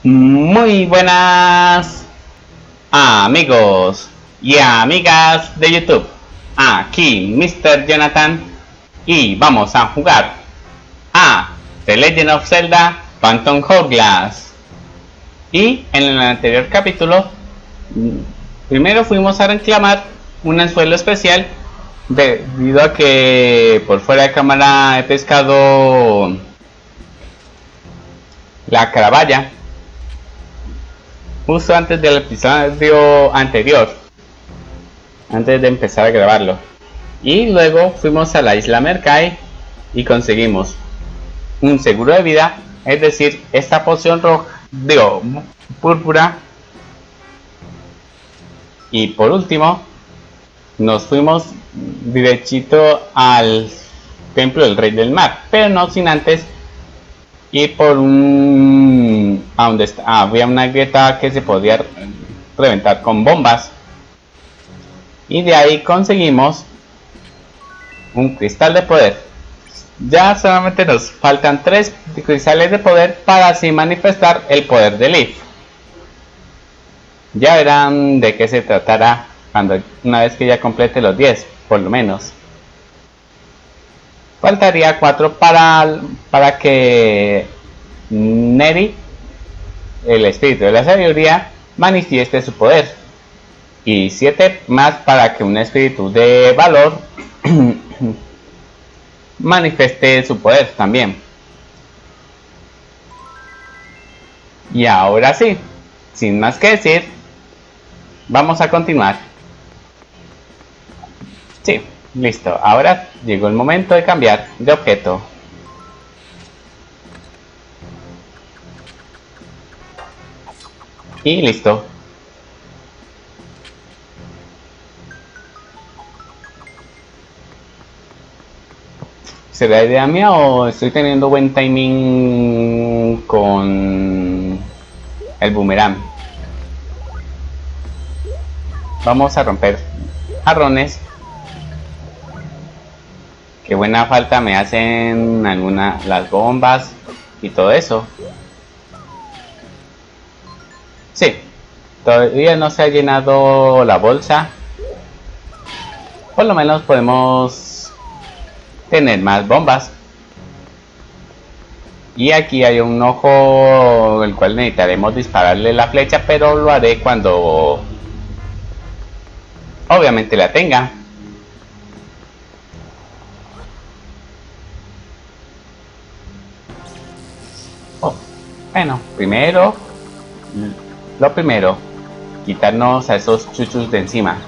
Muy buenas amigos y amigas de YouTube. Aquí Mr. Jonathan y vamos a jugar a The Legend of Zelda Phantom Hourglass. Y en el anterior capítulo primero fuimos a reclamar un anzuelo especial debido a que por fuera de cámara he pescado la carabaya justo antes del episodio anterior, antes de empezar a grabarlo. Y luego fuimos a la isla Merkai y conseguimos un seguro de vida, es decir, esta poción roja, digo, púrpura. Y por último nos fuimos derechito al templo del rey del mar, pero no sin antes ir por a donde había una grieta que se podía reventar con bombas, y de ahí conseguimos un cristal de poder. Ya solamente nos faltan 3 cristales de poder para así manifestar el poder de Leaf. Ya verán de qué se tratará una vez que ya complete los 10, por lo menos. Faltaría 4 para que Neri, el espíritu de la sabiduría, manifieste su poder, y 7 más para que un espíritu de valor manifieste su poder también. Y ahora sí, sin más que decir, vamos a continuar. Sí, listo. Ahora llegó el momento de cambiar de objeto. Y listo. ¿Será idea mía o estoy teniendo buen timing con el boomerang? Vamos a romper jarrones. Qué buena falta me hacen las bombas y todo eso. Sí, todavía no se ha llenado la bolsa. Por lo menos podemos tener más bombas. Y aquí hay un ojo el cual necesitaremos dispararle la flecha, pero lo haré cuando obviamente la tenga. Bueno, lo primero, quitarnos a esos chuchus de encima.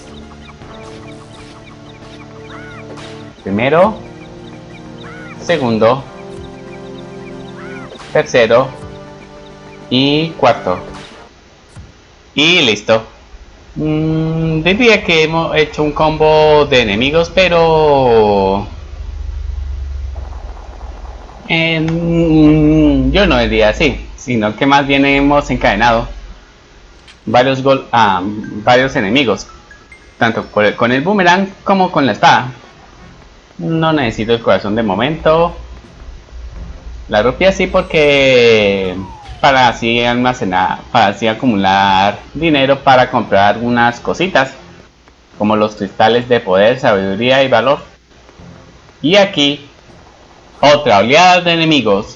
Primero, segundo, tercero y cuarto. Y listo. Diría que hemos hecho un combo de enemigos, pero yo no diría así, sino que más bien hemos encadenado varios enemigos, tanto con el boomerang como con la espada. No necesito el corazón de momento. La rupia sí, porque para así almacenar, para así acumular dinero para comprar algunas cositas como los cristales de poder, sabiduría y valor. Y aquí otra oleada de enemigos.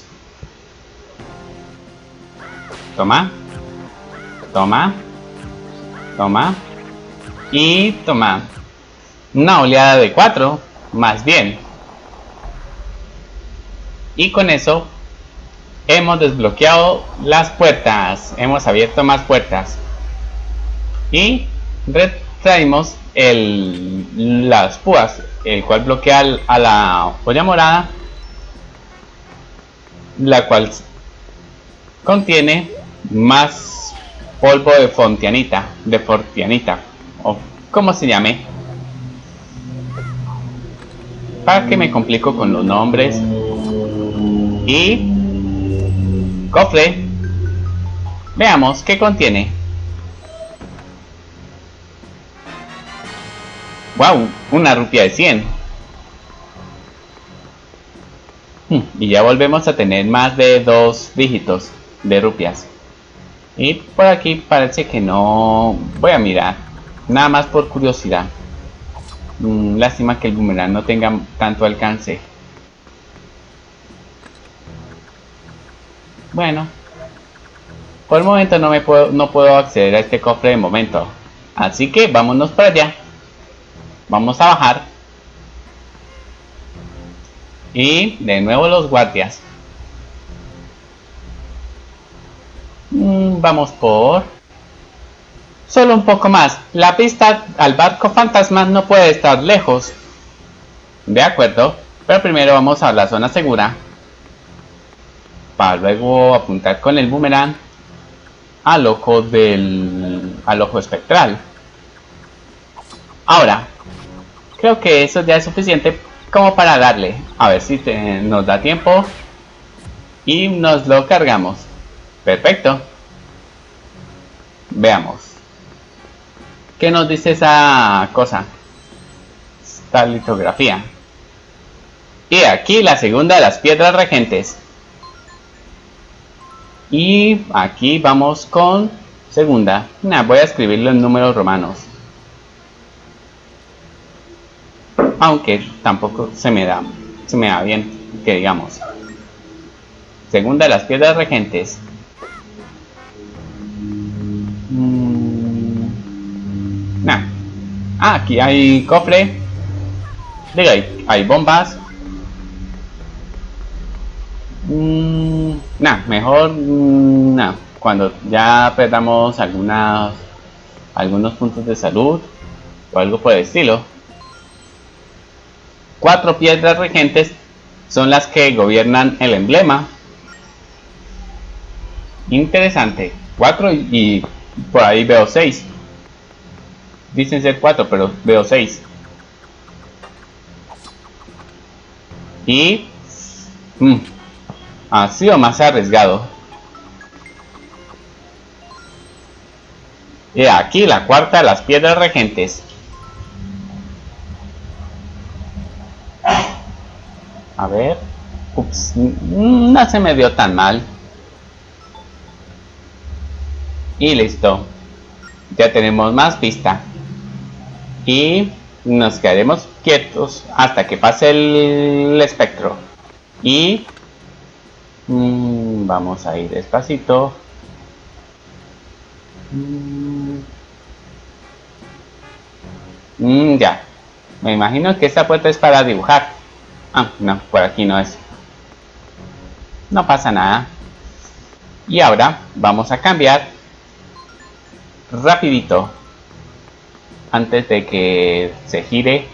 Toma, toma, toma y toma. Una oleada de 4, más bien. Y con eso hemos desbloqueado las puertas, hemos abierto más puertas y retraímos las púas, el cual bloquea a la olla morada, la cual contiene más polvo de fortianita, o como se llame, para que me complico con los nombres. Y cofre, veamos qué contiene. Wow, una rupia de 100. Y ya volvemos a tener más de 2 dígitos de rupias. Y por aquí parece que no. Voy a mirar. Nada más por curiosidad. Lástima que el boomerang no tenga tanto alcance. Bueno. Por el momento no puedo acceder a este cofre de momento. Así que vámonos para allá. Vamos a bajar. Y de nuevo los guardias. Vamos por... Solo un poco más. La pista al barco fantasma no puede estar lejos. De acuerdo. Pero primero vamos a la zona segura. Para luego apuntar con el boomerang al ojo espectral. Ahora, creo que eso ya es suficiente como para darle. A ver si nos da tiempo. Y nos lo cargamos. Perfecto. Veamos. ¿Qué nos dice esa cosa? Esta litografía. Y aquí la segunda de las piedras regentes. Y aquí vamos con segunda. Voy a escribirlo en números romanos. Aunque tampoco se me da bien, que digamos. Segunda de las piedras regentes. Aquí hay cofre. Diga, hay bombas. Mejor cuando ya perdamos algunos puntos de salud o algo por el estilo. 4 piedras regentes son las que gobiernan el emblema. Interesante. 4 y por ahí veo 6. Dicen ser 4, pero veo 6. Y ha sido más arriesgado. Y aquí la cuarta de las piedras regentes. A ver. Ups, no se me vio tan mal. Y listo. Ya tenemos más pista. Y nos quedaremos quietos hasta que pase el espectro. Y vamos a ir despacito. Ya. Me imagino que esta puerta es para dibujar. No, por aquí no es. No pasa nada. Y ahora vamos a cambiar rapidito antes de que se gire.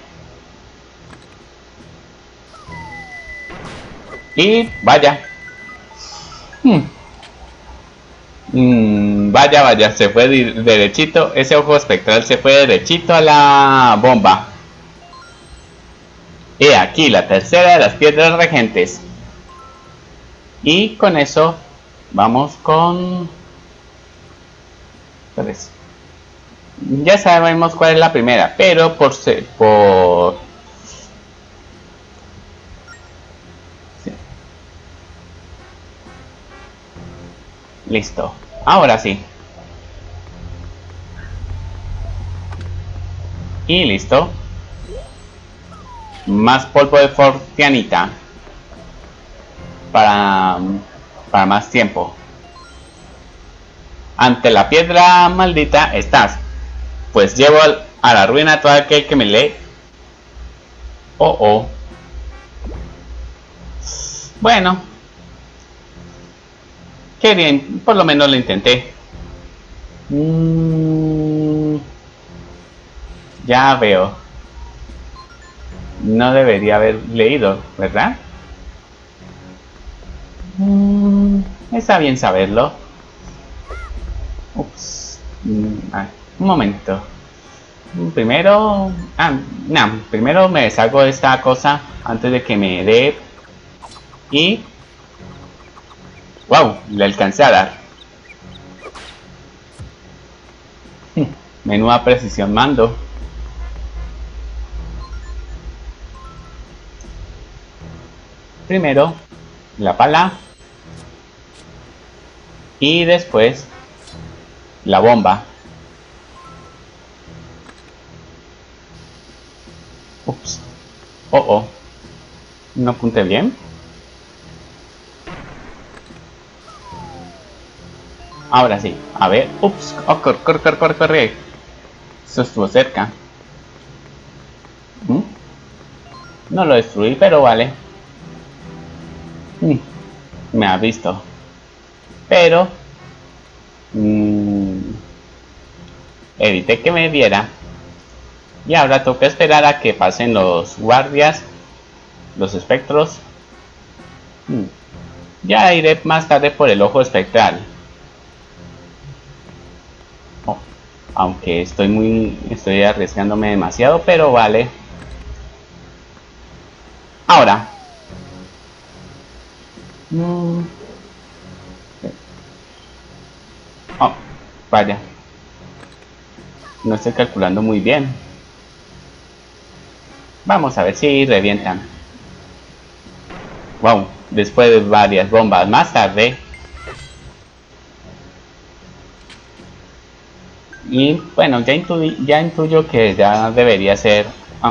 Y vaya. Vaya, se fue derechito. Ese ojo espectral se fue derechito a la bomba. He aquí la tercera de las piedras regentes. Y con eso vamos con 3. Ya sabemos cuál es la primera, pero sí. Listo. Ahora sí. Y listo. Más polvo de fortianita. Para más tiempo. Ante la piedra maldita estás. Pues llevo a la ruina todo aquel que me lee. Oh. Bueno. Qué bien, por lo menos lo intenté. Ya veo. No debería haber leído, ¿verdad? Está bien saberlo. Ups. Un momento. Primero... primero me deshago de esta cosa antes de que me dé. Y... ¡Wow! Le alcancé a dar. Menuda precisión mando. Primero la pala. Y después la bomba. Ups. Oh. No apunté bien. Ahora sí. A ver. Ups. Oh, corre. Eso estuvo cerca. No lo destruí, pero vale. Me ha visto. Pero evité que me viera. Y ahora toca esperar a que pasen los guardias, los espectros. Ya iré más tarde por el ojo espectral. Aunque estoy arriesgándome demasiado, pero vale. Ahora. Oh, vaya. No estoy calculando muy bien. Vamos a ver si revientan. Wow, después de varias bombas más tarde. Y bueno, ya intuyo que ya debería ser...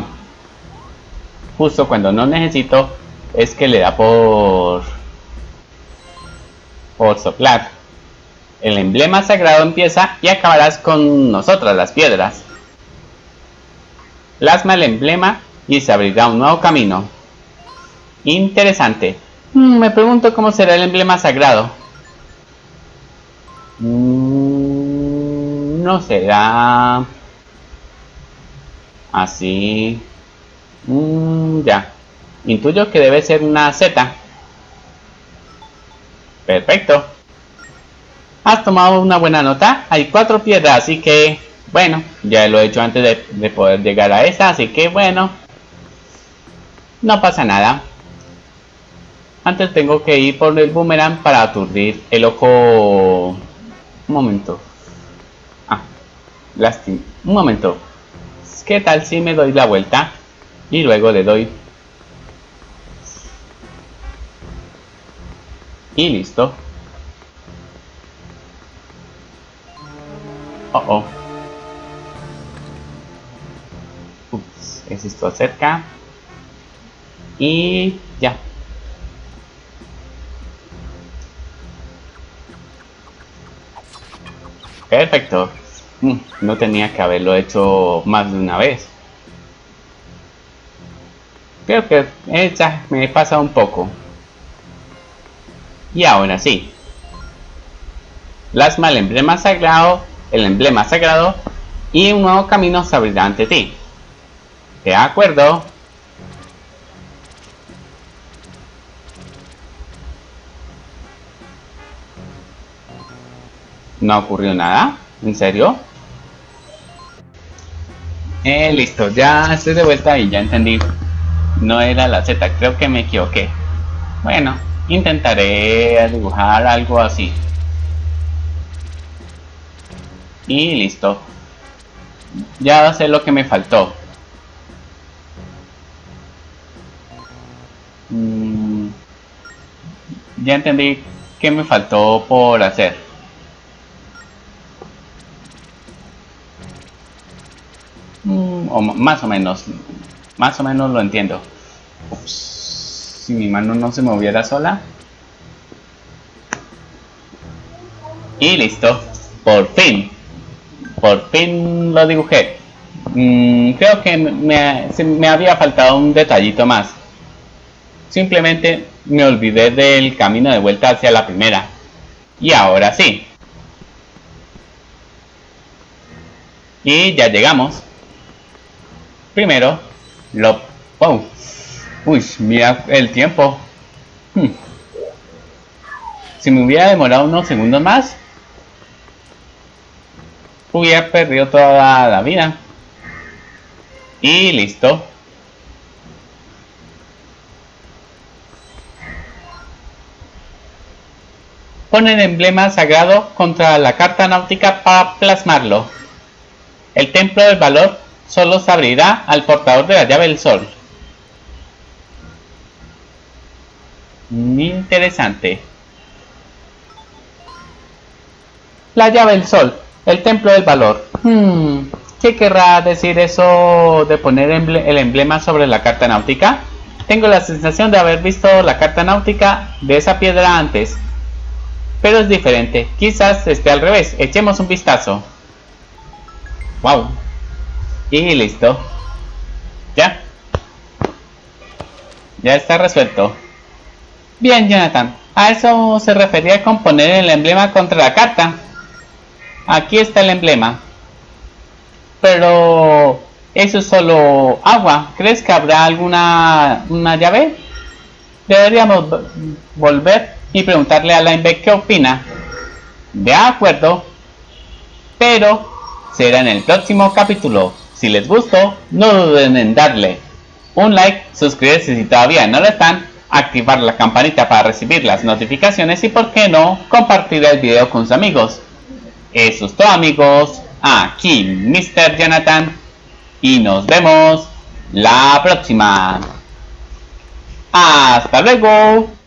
justo cuando no necesito, es que le da por soplar. El emblema sagrado empieza y acabarás con nosotras las piedras. Plasma el emblema y se abrirá un nuevo camino. Interesante. Me pregunto cómo será el emblema sagrado. No será así. Ya. Intuyo que debe ser una Z. Perfecto. Has tomado una buena nota. Hay 4 piedras, así que bueno, ya lo he hecho antes de poder llegar a esa, así que bueno, no pasa nada. Antes tengo que ir por el boomerang para aturdir el ojo. Un momento. Lástima. Un momento. ¿Qué tal si me doy la vuelta y luego le doy? Y listo. Ups, esto cerca. Y ya. Perfecto. No tenía que haberlo hecho más de una vez. Creo que esta me pasa un poco. Y ahora sí. Plasma el emblema sagrado y un nuevo camino se abrirá ante ti. ¿De acuerdo? ¿No ocurrió nada? ¿En serio? Listo, ya estoy de vuelta y ya entendí. No era la Z, creo que me equivoqué. Bueno, intentaré dibujar algo así. Y listo. Ya sé lo que me faltó. Ya entendí qué me faltó por hacer. O más o menos lo entiendo. Ups, si mi mano no se moviera sola. Y listo, por fin lo dibujé. Creo que me había faltado un detallito más. Simplemente me olvidé del camino de vuelta hacia la primera. Y ahora sí. Y ya llegamos. Primero, ¡wow! Uy, mira el tiempo. Si me hubiera demorado unos segundos más, hubiera perdido toda la vida. Y listo. Pon el emblema sagrado contra la carta náutica para plasmarlo. El templo del valor solo se abrirá al portador de la llave del sol. Interesante. La llave del sol. El templo del valor. ¿Qué querrá decir eso de poner el emblema sobre la carta náutica? Tengo la sensación de haber visto la carta náutica de esa piedra antes. Pero es diferente. Quizás esté al revés. Echemos un vistazo. Wow. Y listo. Ya. Ya está resuelto. Bien, Jonathan. A eso se refería con poner el emblema contra la carta. Aquí está el emblema. Pero eso es solo agua. ¿Crees que habrá una llave? Deberíamos volver y preguntarle a Linebeck qué opina. De acuerdo. Pero será en el próximo capítulo. Si les gustó, no duden en darle un like, suscribirse si todavía no lo están, activar la campanita para recibir las notificaciones y, por qué no, compartir el video con sus amigos. Eso es todo, amigos. Aquí Mr. Jonathan y nos vemos la próxima. Hasta luego.